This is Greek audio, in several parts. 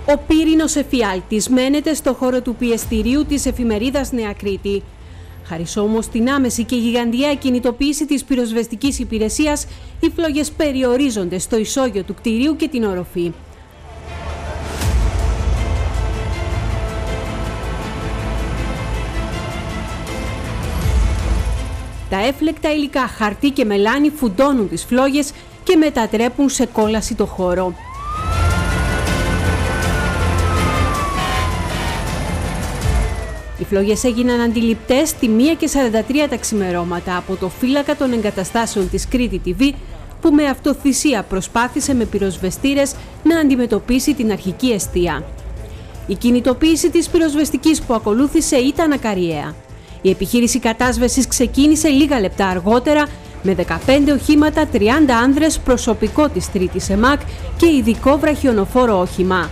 Ο πύρινος εφιάλτης μένεται στο χώρο του πιεστηρίου της εφημερίδας Νέα Κρήτη. Χάρις όμως στην άμεση και γιγαντιαία κινητοποίηση της πυροσβεστικής υπηρεσίας, οι φλόγες περιορίζονται στο ισόγειο του κτηρίου και την οροφή. Τα έφλεκτα υλικά χαρτί και μελάνι φουντώνουν τις φλόγες και μετατρέπουν σε κόλαση το χώρο. Οι φλόγες έγιναν αντιληπτές στη 1:43 τα ξημερώματα από το φύλακα των εγκαταστάσεων της Κρήτη TV, που με αυτοθυσία προσπάθησε με πυροσβεστήρες να αντιμετωπίσει την αρχική εστία. Η κινητοποίηση της πυροσβεστικής που ακολούθησε ήταν ακαριαία. Η επιχείρηση κατάσβεσης ξεκίνησε λίγα λεπτά αργότερα με 15 οχήματα, 30 άνδρες, προσωπικό της Τρίτης ΕΜΑΚ και ειδικό βραχιονοφόρο όχημα.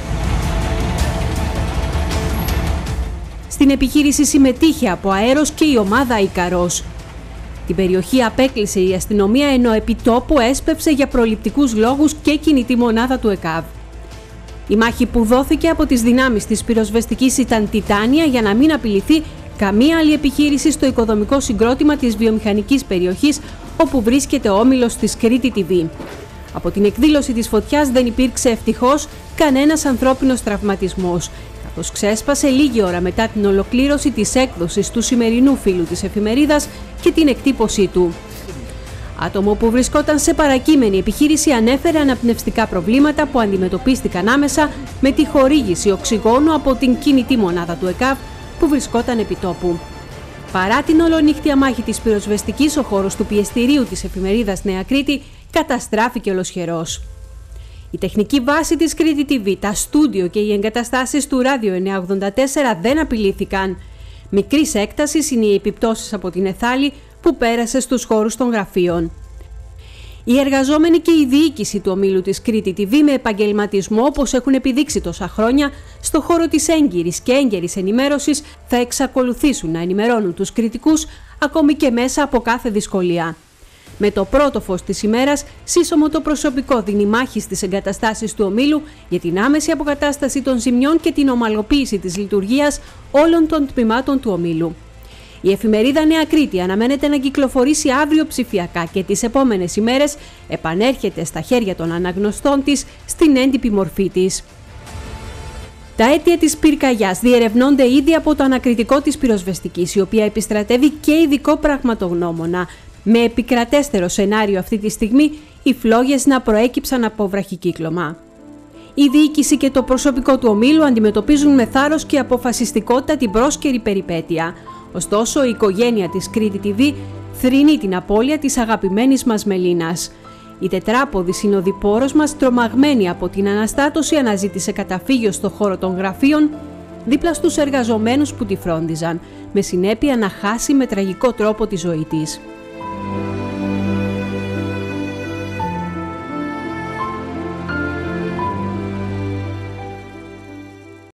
Στην επιχείρηση συμμετείχε από αέρος και η ομάδα Ικαρός. Την περιοχή απέκλεισε η αστυνομία, ενώ επί τόπου έσπευσε για προληπτικούς λόγους και κινητή μονάδα του ΕΚΑΒ. Η μάχη που δόθηκε από τις δυνάμεις της πυροσβεστικής ήταν τιτάνια για να μην απειληθεί καμία άλλη επιχείρηση στο οικοδομικό συγκρότημα της βιομηχανικής περιοχής όπου βρίσκεται ο όμιλος της Κρήτη TV. Από την εκδήλωση της φωτιάς δεν υπήρξε ευτυχώς κανένας ανθρώπινος τραυματισμός, καθώς ξέσπασε λίγη ώρα μετά την ολοκλήρωση της έκδοσης του σημερινού φύλου της εφημερίδας και την εκτύπωσή του. Άτομο που βρισκόταν σε παρακείμενη επιχείρηση ανέφερε αναπνευστικά προβλήματα που αντιμετωπίστηκαν άμεσα με τη χορήγηση οξυγόνου από την κινητή μονάδα του ΕΚΑΒ που βρισκόταν επί τόπου. Παρά την ολονύχτια μάχη της πυροσβεστικής, ο χώρος του πιεστηρίου της εφημερίδας Νέα Κρήτη καταστράφηκε ολοσχερός. Η τεχνική βάση της Κρήτη TV, τα στούντιο και οι εγκαταστάσεις του Ράδιο 984 δεν απειλήθηκαν. Μικρής έκτασης είναι οι επιπτώσεις από την εθάλη που πέρασε στους χώρους των γραφείων. Οι εργαζόμενοι και η διοίκηση του ομίλου της Κρήτη TV με επαγγελματισμό, όπως έχουν επιδείξει τόσα χρόνια, στο χώρο της έγκυρης και έγκαιρης ενημέρωσης θα εξακολουθήσουν να ενημερώνουν τους κριτικούς ακόμη και μέσα από κάθε δυσκολία. Με το πρώτο φως της ημέρας, σύσσωμο το προσωπικό δίνει μάχη στις εγκαταστάσεις του ομίλου για την άμεση αποκατάσταση των ζημιών και την ομαλοποίηση της λειτουργίας όλων των τμήματων του ομίλου. Η εφημερίδα Νέα Κρήτη αναμένεται να κυκλοφορήσει αύριο ψηφιακά και τις επόμενες ημέρες επανέρχεται στα χέρια των αναγνωστών της στην έντυπη μορφή της. Τα αίτια της πυρκαγιάς διερευνώνται ήδη από το ανακριτικό της πυροσβεστικής, η οποία επιστρατεύει και ειδικό πραγματογνώμονα. Με επικρατέστερο σενάριο αυτή τη στιγμή, οι φλόγες να προέκυψαν από βραχικύκλωμα. Η διοίκηση και το προσωπικό του ομίλου αντιμετωπίζουν με θάρρος και αποφασιστικότητα την πρόσκαιρη περιπέτεια. Ωστόσο, η οικογένεια της Κρήτη TV θρηνεί την απώλεια της αγαπημένης μας Μελίνας. Η τετράποδη συνοδοιπόρος μας, τρομαγμένη από την αναστάτωση, αναζήτησε καταφύγιο στο χώρο των γραφείων δίπλα στους εργαζομένους που τη φρόντιζαν, με συνέπεια να χάσει με τραγικό τρόπο τη ζωή της.